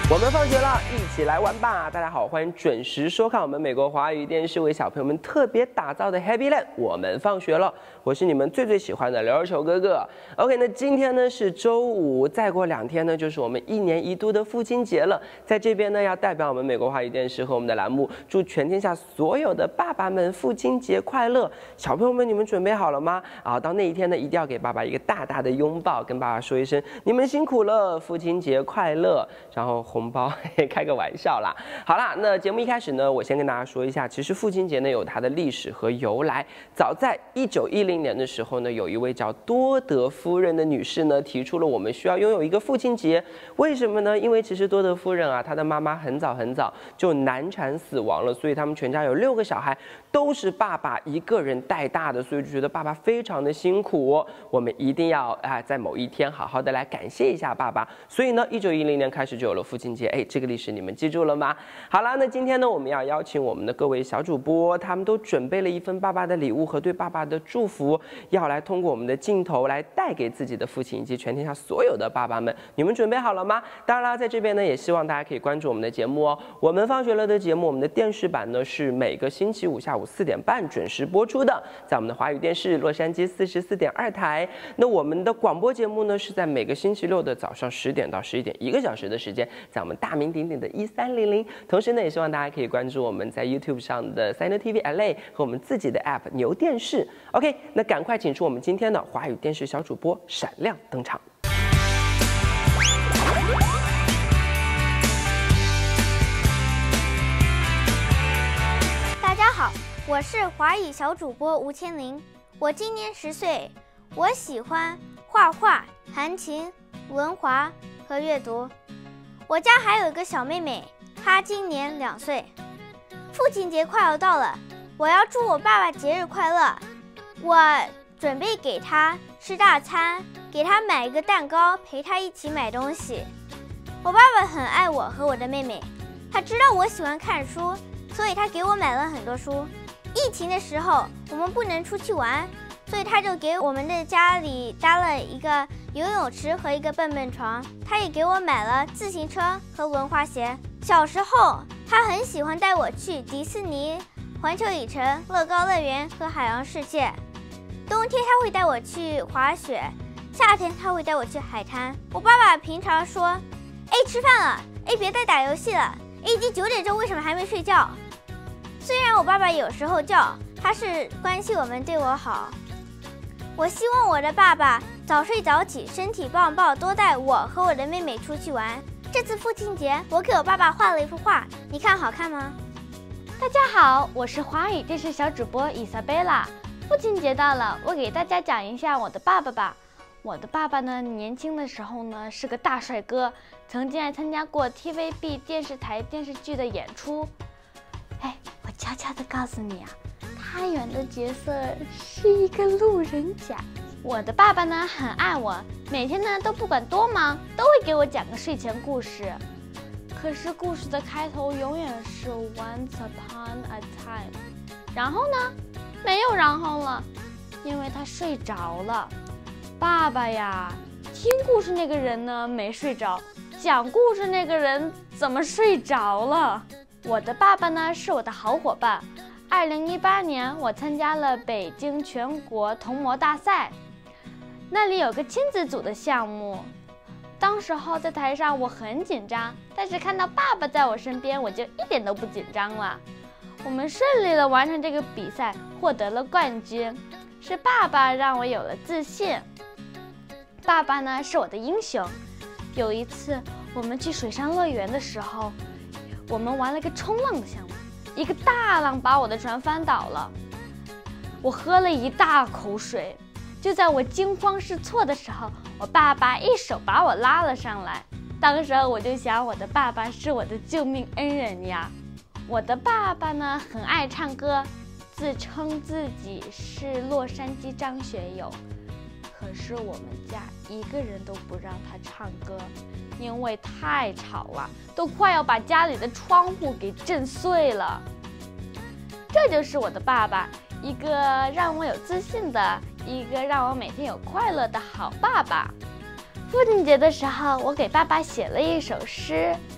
我们放学了，一起来玩吧！大家好，欢迎准时收看我们美国华语电视为小朋友们特别打造的 Happy Land。我们放学了，我是你们最喜欢的刘球哥哥。OK， 那今天呢是周五，再过2天呢就是我们1年1度的父亲节了。在这边呢，要代表我们美国华语电视和我们的栏目，祝全天下所有的爸爸们父亲节快乐！小朋友们，你们准备好了吗？到那一天呢，一定要给爸爸一个大大的拥抱，跟爸爸说一声你们辛苦了，父亲节快乐！然后红包，开个玩笑啦。好啦，那节目一开始呢，我先跟大家说一下，其实父亲节呢有它的历史和由来。早在1910年的时候呢，有一位叫多德夫人的女士呢，提出了我们需要拥有一个父亲节。为什么呢？因为其实多德夫人啊，她的妈妈很早就难产死亡了，所以他们全家有6个小孩，都是爸爸一个人带大的，所以就觉得爸爸非常的辛苦。我们一定要在某一天好好的来感谢一下爸爸。所以呢，1910年开始就有了父亲节。这个历史你们记住了吗？好了，那今天呢，我们要邀请我们的各位小主播，他们都准备了一份爸爸的礼物和对爸爸的祝福，要来通过我们的镜头来带给自己的父亲以及全天下所有的爸爸们。你们准备好了吗？当然啦，在这边呢，也希望大家可以关注我们的节目哦。我们放学了的节目，我们的电视版呢是每个星期五下午4点半准时播出的，在我们的华语电视洛杉矶44.2台。那我们的广播节目呢是在每个星期六的早上10点到11点，1个小时的时间，在我们大名鼎鼎的1300。同时呢，也希望大家可以关注我们在 YouTube 上的 Sino TV LA 和我们自己的 App 牛电视。OK， 那赶快请出我们今天的华语电视小主播闪亮登场。 大家好，我是华语小主播吴千灵，我今年10岁，我喜欢画画、弹琴、文华和阅读。我家还有一个小妹妹，她今年2岁。父亲节快要到了，我要祝我爸爸节日快乐。我准备给他吃大餐，给他买一个蛋糕，陪他一起买东西。我爸爸很爱我和我的妹妹，他知道我喜欢看书，所以他给我买了很多书。疫情的时候我们不能出去玩，所以他就给我们的家里搭了一个游泳池和一个蹦蹦床，他也给我买了自行车和文化鞋。小时候他很喜欢带我去迪士尼、环球影城、乐高乐园和海洋世界。冬天他会带我去滑雪，夏天他会带我去海滩。我爸爸平常说吃饭了，别再打游戏了，已经9点钟，为什么还没睡觉？虽然我爸爸有时候叫，他是关心我们，对我好。我希望我的爸爸早睡早起，身体棒棒，多带我和我的妹妹出去玩。这次父亲节，我给我爸爸画了一幅画，你看好看吗？ 大家好，我是华语电视小主播伊莎贝拉。父亲节到了，我给大家讲一下我的爸爸吧。我的爸爸呢，年轻的时候呢是个大帅哥，曾经还参加过 TVB 电视台电视剧的演出。我悄悄地告诉你啊，他演的角色是一个路人甲。我的爸爸呢很爱我，每天呢都不管多忙，都会给我讲个睡前故事。可是故事的开头永远是 Once upon a time， 然后呢没有然后了，因为他睡着了。爸爸呀，听故事那个人呢没睡着，讲故事那个人怎么睡着了？我的爸爸呢是我的好伙伴。2018年我参加了北京全国童模大赛，那里有个亲子组的项目。当时候在台上我很紧张，但是看到爸爸在我身边，我就一点都不紧张了。我们顺利地完成这个比赛，获得了冠军。是爸爸让我有了自信。爸爸呢是我的英雄。有一次我们去水上乐园的时候，我们玩了个冲浪的项目，一个大浪把我的船翻倒了，我喝了一大口水。就在我惊慌失措的时候，我爸爸一手把我拉了上来。当时我就想，我的爸爸是我的救命恩人呀。我的爸爸呢很爱唱歌，自称自己是洛杉矶张学友，可是我们家一个人都不让他唱歌，因为太吵了，都快要把家里的窗户给震碎了。这就是我的爸爸，一个让我有自信的，一个让我每天有快乐的好爸爸。父亲节的时候，我给爸爸写了一首诗，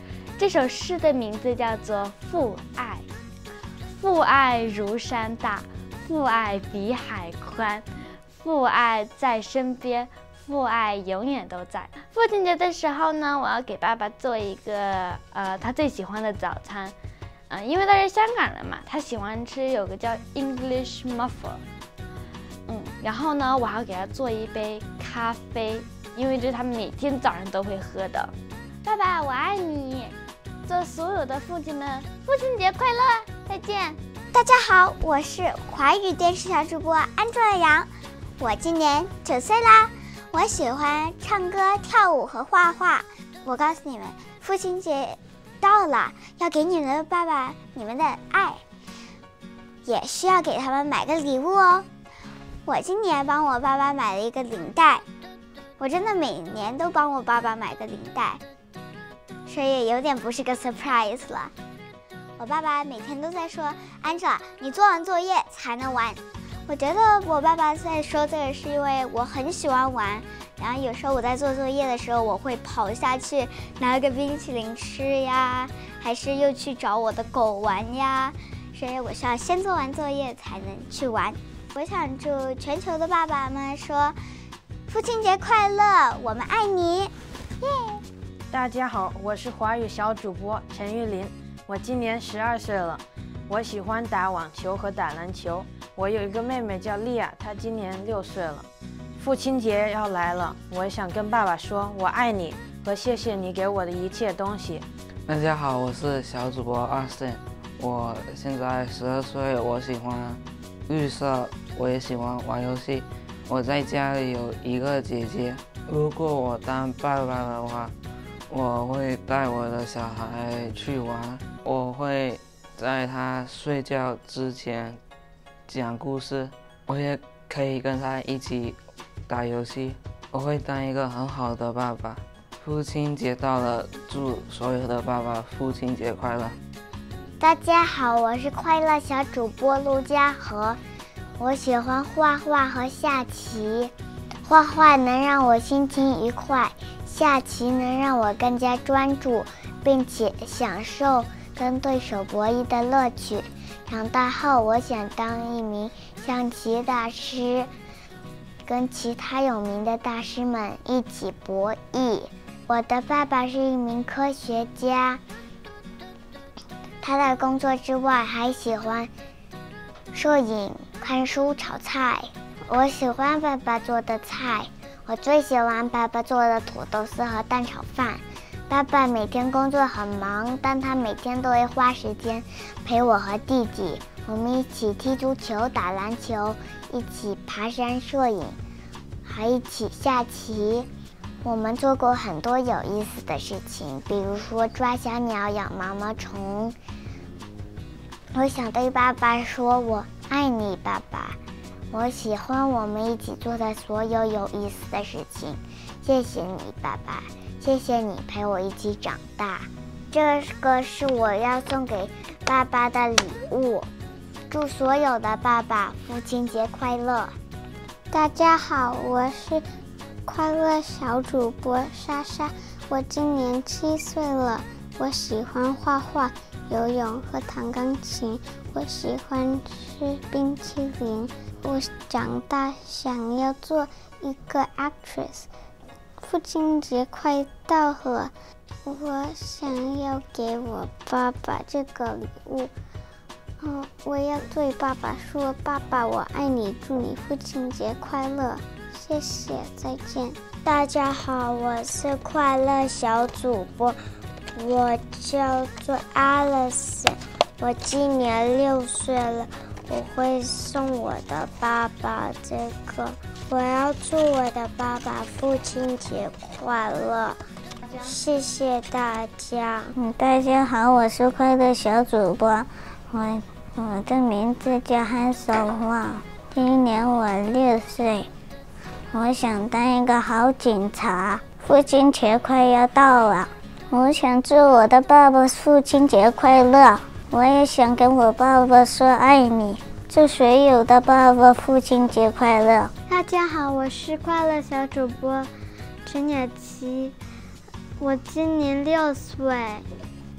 这首诗的名字叫做《父爱》。父爱如山大，父爱比海宽，父爱在身边，父爱永远都在。父亲节的时候呢，我要给爸爸做一个他最喜欢的早餐。因为他是香港人嘛，他喜欢吃有个叫 English muffin。然后呢，我还要给他做一杯咖啡，因为这是他每天早上都会喝的。爸爸，我爱你！祝所有的父亲们父亲节快乐！再见。 大家好，我是华语电视小主播安卓阳，我今年9岁啦。我喜欢唱歌、跳舞和画画。我告诉你们，父亲节到了，要给你们的爸爸你们的爱，也需要给他们买个礼物哦。我今年帮我爸爸买了一个领带，我真的每年都帮我爸爸买个领带，所以有点不是个 surprise 了。我爸爸每天都在说 Angela 你做完作业才能玩。我觉得我爸爸在说这个是因为我很喜欢玩，然后有时候我在做作业的时候，我会跑下去拿个冰淇淋吃呀，还是又去找我的狗玩呀，所以我需要先做完作业才能去玩。我想祝全球的爸爸们说父亲节快乐，我们爱你，耶！ 大家好，我是华语小主播陈玉林，我今年12岁了，我喜欢打网球和打篮球。我有一个妹妹叫莉亚，她今年6岁了。父亲节要来了，我想跟爸爸说我爱你和谢谢你给我的一切东西。 大家好，我是小主播Austin，我现在12岁，我喜欢绿色，我也喜欢玩游戏。我在家里有一个姐姐，如果我当爸爸的话，我会带我的小孩去玩，我会在他睡觉之前讲故事，我也可以跟他一起打游戏，我会当一个很好的爸爸。父亲节到了，祝所有的爸爸父亲节快乐。 大家好，我是快乐小主播陆嘉禾，我喜欢画画和下棋。画画能让我心情愉快，下棋能让我更加专注，并且享受跟对手博弈的乐趣。长大后，我想当一名象棋大师，跟其他有名的大师们一起博弈。我的爸爸是一名科学家，他在工作之外还喜欢摄影、看书、炒菜。我喜欢爸爸做的菜，我最喜欢爸爸做的土豆丝和蛋炒饭。爸爸每天工作很忙，但他每天都会花时间陪我和弟弟，我们一起踢足球、打篮球，一起爬山、摄影，还一起下棋。我们做过很多有意思的事情，比如说抓小鸟、养毛毛虫。我想对爸爸说，我爱你，爸爸。我喜欢我们一起做的所有有意思的事情，谢谢你，爸爸，谢谢你陪我一起长大。这个是我要送给爸爸的礼物，祝所有的爸爸父亲节快乐。大家好，我是快乐小主播莎莎，我今年7岁了，我喜欢画画、游泳和弹钢琴，我喜欢吃冰淇淋。我长大想要做一个 actress。父亲节快到了，我想要给我爸爸这个礼物。我要对爸爸说，爸爸我爱你，祝你父亲节快乐，谢谢，再见。大家好，我是快乐小主播，我叫做 Alison， 我今年6岁了。我会送我的爸爸这个，我要祝我的爸爸父亲节快乐，谢谢大家。大家好，我是快乐小主播，我的名字叫韩守望，今年我6岁，我想当一个好警察。父亲节快要到了，我想祝我的爸爸父亲节快乐。我也想跟我爸爸说爱你，祝所有的爸爸父亲节快乐。大家好，我是快乐小主播陈雅琪，我今年6岁，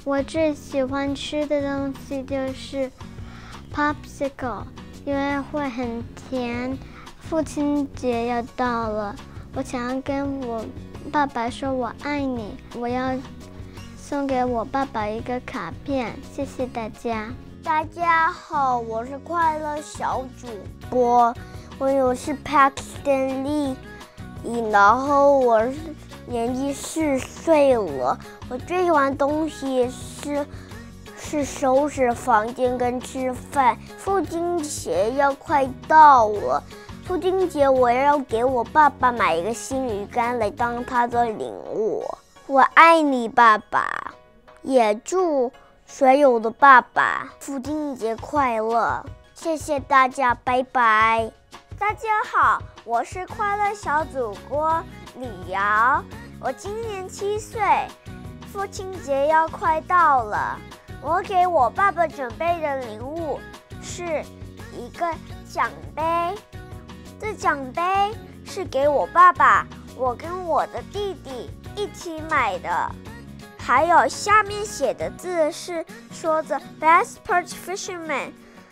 我最喜欢吃的东西就是 popsicle， 因为会很甜。父亲节要到了，我想要跟我爸爸说我爱你，我要送给我爸爸一个卡片，谢谢大家。 大家好，我是快乐小主播，我是 Paxton Lee， 然后我是年纪4岁了。我最喜欢的东西是收拾房间跟吃饭。父亲节要快到了，父亲节我要给我爸爸买一个新鱼竿来当他的礼物。我爱你，爸爸，也祝所有的爸爸父亲节快乐！谢谢大家，拜拜。大家好，我是快乐小主播李瑶，我今年7岁，父亲节要快到了，我给我爸爸准备的礼物是一个奖杯，这奖杯是给我爸爸，我跟我的弟弟一起买的。还有下面写的字是说着 Best Perch Fisherman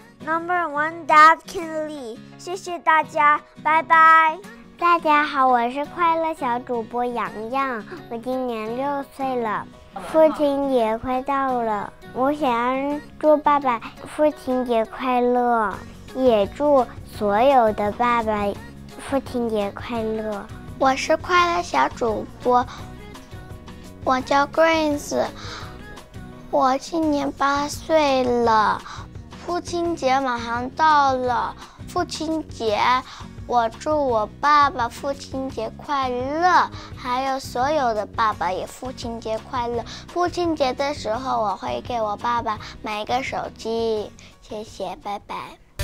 No.1 Dad Ken Lee， 谢谢大家，拜拜。 大家好，我是快乐小主播洋洋，我今年6岁了，父亲节快到了，我想要祝爸爸父亲节快乐，也祝所有的爸爸父亲节快乐。 我是快乐小主播，我叫 Grace， 我今年8岁了，父亲节马上到了，父亲节我祝我爸爸父亲节快乐，还有所有的爸爸也父亲节快乐。父亲节的时候我会给我爸爸买一个手机，谢谢，拜拜。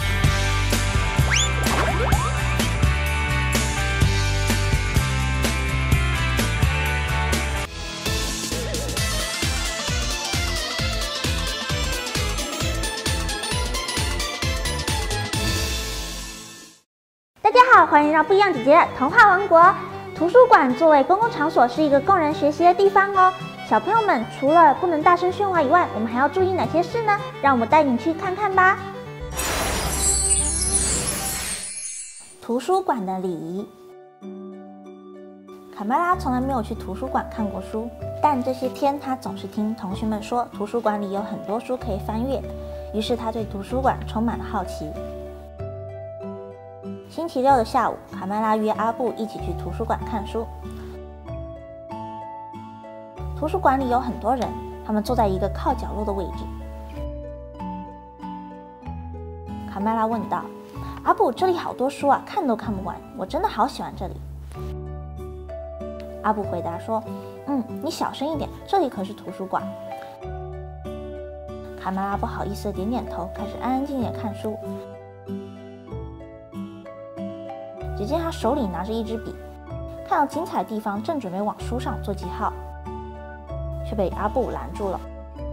大家好，欢迎到不一样姐姐的童话王国。图书馆作为公共场所，是一个供人学习的地方哦。小朋友们，除了不能大声喧哗以外，我们还要注意哪些事呢？让我们带你去看看吧。图书馆的礼仪。卡麦拉从来没有去图书馆看过书，但这些天她总是听同学们说图书馆里有很多书可以翻阅，于是她对图书馆充满了好奇。星期六的下午，卡麦拉约阿布一起去图书馆看书。图书馆里有很多人，他们坐在一个靠角落的位置。卡麦拉问道：“阿布，这里好多书啊，看都看不完，我真的好喜欢这里。”阿布回答说：“你小声一点，这里可是图书馆。”卡麦拉不好意思地点点头，开始安安静静地看书。只见他手里拿着一支笔，看到精彩的地方，正准备往书上做记号，却被阿布拦住了。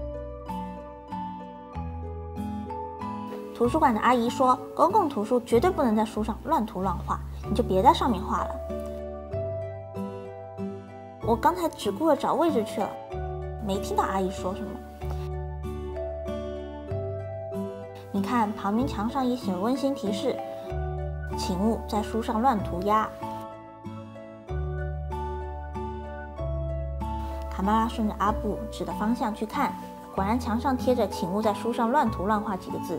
图书馆的阿姨说，公共图书绝对不能在书上乱涂乱画，你就别在上面画了。我刚才只顾着找位置去了，没听到阿姨说什么。你看，旁边墙上也写了温馨提示，请勿在书上乱涂鸦。卡麦拉顺着阿布指的方向去看，果然墙上贴着请勿在书上乱涂乱画几个字。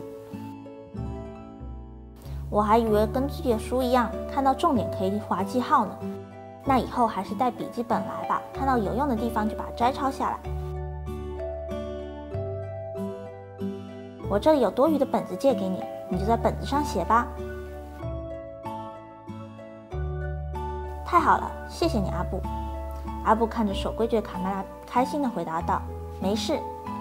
我还以为跟自己的书一样，看到重点可以划记号呢。那以后还是带笔记本来吧，看到有用的地方就把它摘抄下来。我这里有多余的本子借给你，你就在本子上写吧。太好了，谢谢你，阿布。阿布看着守规矩的卡麦拉，开心地回答道：“没事。”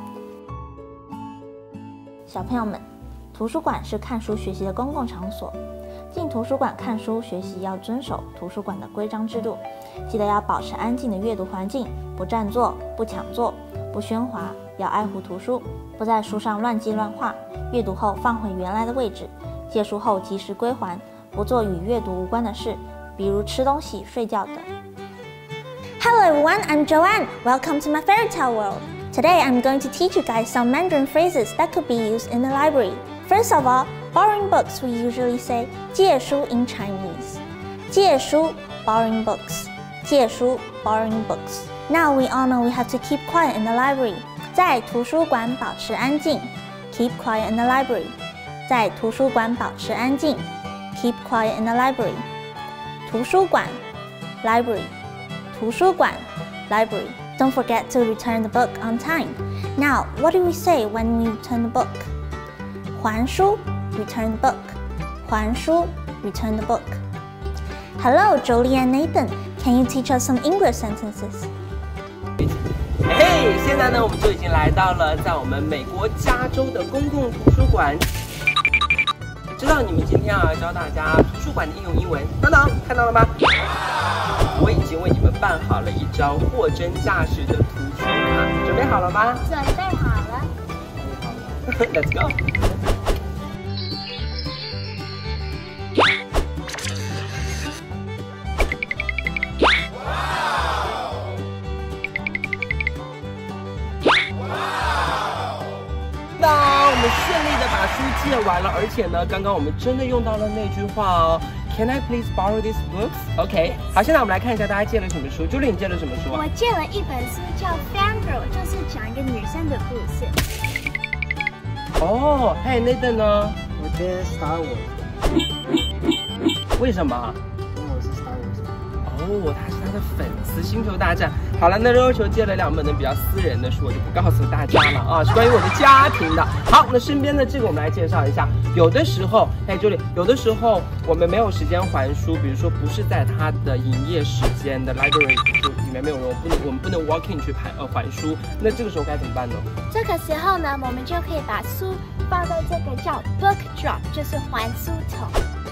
小朋友们，图书馆是看书学习的公共场所。进图书馆看书学习要遵守图书馆的规章制度，记得要保持安静的阅读环境，不占座、不抢座、不喧哗，要爱护图书，不在书上乱记乱画，阅读后放回原来的位置，借书后及时归还，不做与阅读无关的事，比如吃东西、睡觉等。 Hello everyone, I'm Joanne. Welcome to my fairy tale world. Today I'm going to teach you guys some Mandarin phrases that could be used in the library. First of all, borrowing books, we usually say 借书 in Chinese. 借书 borrowing books. 借书 borrowing books. Now we all know we have to keep quiet in the library. 在图书馆保持安静 Keep quiet in the library. 在图书馆保持安静 Keep quiet in the library. 图书馆 library. 图书馆 library. Don't forget to return the book on time. Now, what do we say when we return the book? 还书 return the book. 还书 return the book. Hello, Jolie and Nathan. Can you teach us some English sentences? 嘿，现在呢，我们就已经来到了在我们美国加州的公共图书馆。知道你们今天要教大家图书馆的应用英文，等等，看到了吗？我已经为你们办好了一张货真价实的图书卡，准备好了吗？ 准备好了。 Let's go。我们顺利的把书借完了，而且呢，刚刚我们真的用到了那句话哦。Can I please borrow these books? OK， 好，现在我们来看一下大家借了什么书。Julie， 你借了什么书？ 我借了一本书叫《Fangirl》，就是讲一个女生的故事。 哦，嘿 ，Nathan 呢？ 我借Star Wars。 为什么？ 因为我是 Star Wars。 哦，他是他的粉丝，《星球大战》。好了，那肉球借了2本比较私人的书，我就不告诉大家了啊，是关于我的家庭的。好，那身边的这个我们来介绍一下。有的时候，哎，Julie，有的时候我们没有时间还书，比如说不是在它的营业时间的 library 就里面没有人，我们不能 walk in 去还书，那这个时候该怎么办呢？ 这个时候呢，我们就可以把书放在这个叫 book drop， 就是还书桶。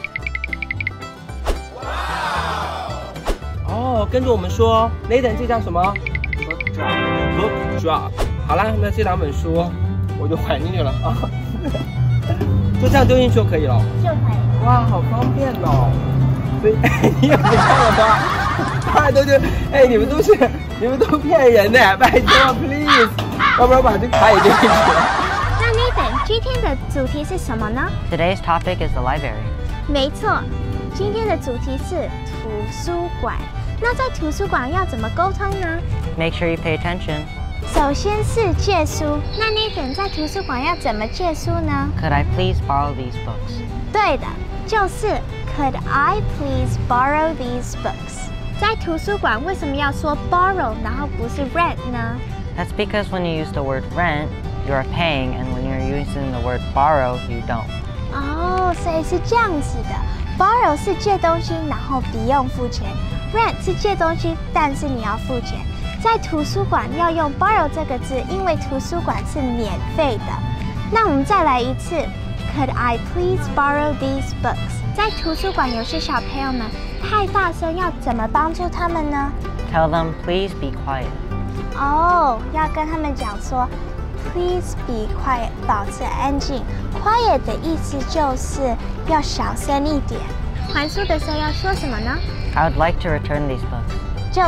哦，跟着我们说 ，Nathan， 这叫什么 ？Book drop。Book drop。好啦，那这2本书我就还进去了啊，就这样丢进去就可以了。 就可以。 哇，好方便哦！所以你有看了吗？大家都觉得，哎，你们都骗人的，拜托 ，please， 要不然把这个卡也丢进去。 那 Nathan， 今天的主题是什么呢 Today's topic is the library. 没错，今天的主题是图书馆。那在图书馆要怎么沟通呢 Make sure you pay attention. 首先是借书。那 Nathan 在图书馆要怎么借书呢 Could I please borrow these books? 对的，就是 Could I please borrow these books？ 在图书馆为什么要说 borrow 然后不是 rent 呢 That's because when you use the word rent, you are paying, and when you're using the word borrow, you don't. 哦，所以是这样子的。Borrow 是借东西，然后不用付钱。Rent 是借东西，但是你要付钱。在图书馆要用 borrow 这个字，因为图书馆是免费的。那我们再来一次 ，Could I please borrow these books？ 在图书馆有些小朋友们太大声，要怎么帮助他们呢 Tell them, please be quiet. 哦，要跟他们讲说 ，Please be quiet， 保持安静。Quiet 的意思就是要小声一点。还书的时候要说什么呢？ I would like to return these books. 就是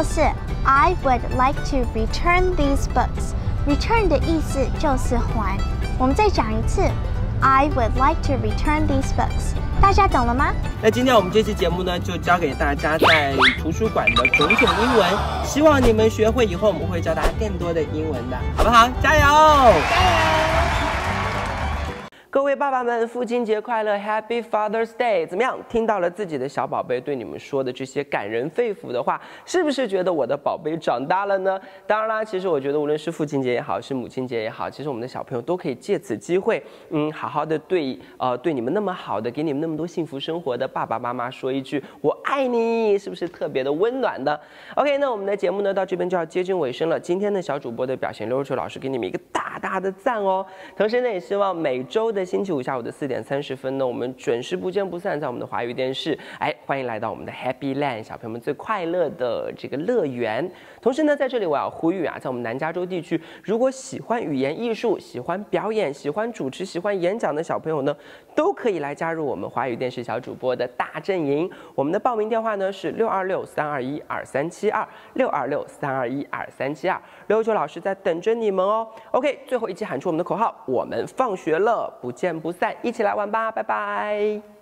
I would like to return these books. Return 的意思就是还。我们再讲一次 I would like to return these books. 大家懂了吗？ 那今天我们这期节目呢，就教给大家在图书馆的种种英文，希望你们学会以后，我们会教大家更多的英文的，好不好？加油！加油！各位爸爸们，父亲节快乐 ，Happy Father's Day！ 怎么样？听到了自己的小宝贝对你们说的这些感人肺腑的话，是不是觉得我的宝贝长大了呢？当然啦，其实我觉得无论是父亲节也好，是母亲节也好，其实我们的小朋友都可以借此机会，好好的对你们那么好的，给你们那么多幸福生活的爸爸妈妈说一句“我爱你”，是不是特别的温暖的 ？OK， 那我们的节目呢到这边就要接近尾声了。今天的小主播的表现，刘若球老师给你们一个大大的赞哦。同时呢，也希望每周的星期五下午的4点30分呢，我们准时不见不散，在我们的华语电视。欢迎来到我们的 Happy Land， 小朋友们最快乐的这个乐园。同时呢，在这里我要呼吁啊，在我们南加州地区，如果喜欢语言艺术、喜欢表演、喜欢主持、喜欢演讲的小朋友呢，都可以来加入我们华语电视小主播的大阵营。我们的报名电话呢是626-321-2372，626-321-2372，刘秋老师在等着你们哦。OK， 最后一起喊出我们的口号：我们放学了，不见不散，一起来玩吧，拜拜。